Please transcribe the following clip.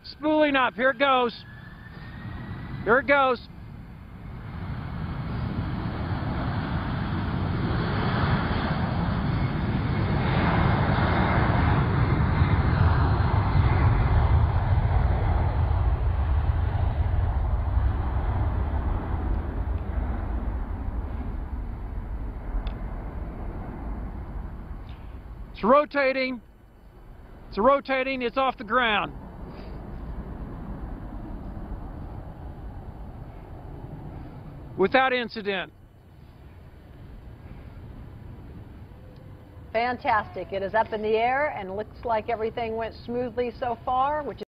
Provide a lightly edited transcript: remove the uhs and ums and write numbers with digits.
spooling up. Here it goes. Here it goes. It's rotating. It's rotating. It's off the ground. Without incident. Fantastic. It is up in the air and looks like everything went smoothly so far, which is